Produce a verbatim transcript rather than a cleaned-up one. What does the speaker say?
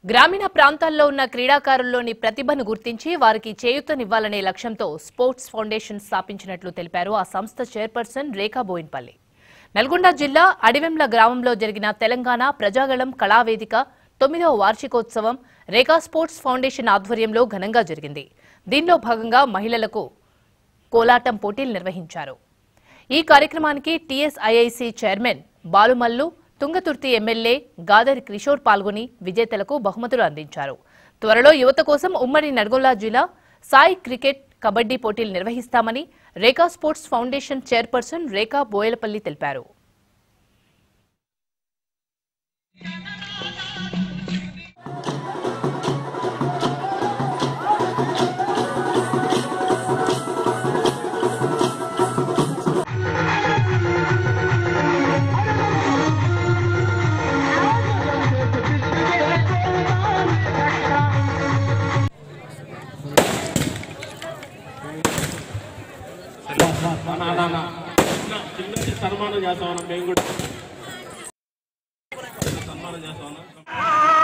గ్రామీణ ప్రాంతాల్లో ఉన్న క్రీడాకారుల్లోని ప్రతిభను గుర్తించి వారికి చేయూతనివ్వాలనే లక్ష్యంతో స్పోర్ట్స్ ఫౌండేషన్ స్థాపించినట్లు తెలిపారు ఆ సంస్థ చైర్పర్సన్ రేఖా బోయిన్పల్లి. నల్గొండ జిల్లా అడివెంల గ్రామంలో జరిగిన తెలంగాణ ప్రజాగళం కళావేదిక తొమ్మిదవ వార్షికోత్సవం రేఖా స్పోర్ట్స్ ఫౌండేషన్ ఆధ్వర్యంలో ఘనంగా జరిగింది. దీనిలో భాగంగా మహిళలకు కోలాటం పోటీలు నిర్వహించారు. ఈ కార్యక్రమానికి TSIIC chairman Balumallu, Tungaturthi MLA Gadari Kishore పాల్గొని విజేతలకు బహుమతులు అందించారు. త్వరలో యువత కోసం ఉమ్మడి నల్గొండ జిల్లా సాయి క్రికెట్, కబడ్డీ పోటీలు నిర్వహిస్తామని Rekha sports foundation chairperson Rekha Boyalapalli తెలిపారు. సన్మానం చేస్తా ఉన్నాం మేము కూడా సన్మానం చేస్తా ఉన్నాం.